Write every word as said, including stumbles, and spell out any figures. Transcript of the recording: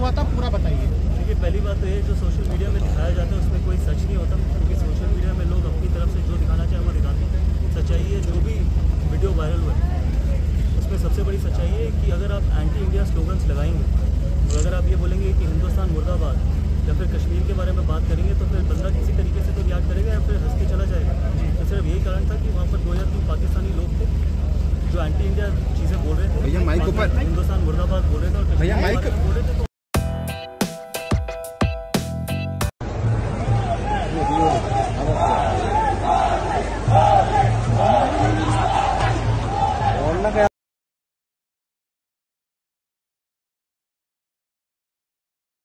हुआ था, पूरा बताइए। देखिए, पहली बात तो ये जो सोशल मीडिया में दिखाया जाता है उसमें कोई सच नहीं होता, क्योंकि सोशल मीडिया में लोग अपनी तरफ से जो दिखाना चाहे वो दिखाते हैं। सच्चाई है, जो भी वीडियो वायरल हुआ उसमें सबसे बड़ी सच्चाई है कि अगर आप एंटी इंडिया स्लोगन्स लगाएंगे और अगर आप ये बोलेंगे कि हिंदुस्तान मुर्दाबाद या फिर कश्मीर के बारे में बात करेंगे तो फिर बंदा किसी तरीके से तो रिएक्ट करेगा या फिर हंस के चला जाएगा। तो सिर्फ यही कारण था कि वहाँ पर दो हज़ार तीन पाकिस्तानी लोग थे जो एंटी इंडिया चीज़ें बोल रहे थे, भैया माइक ऊपर, हिंदुस्तान मुर्दाबाद बोल रहे थे और कश्मीर बोल रहे थे।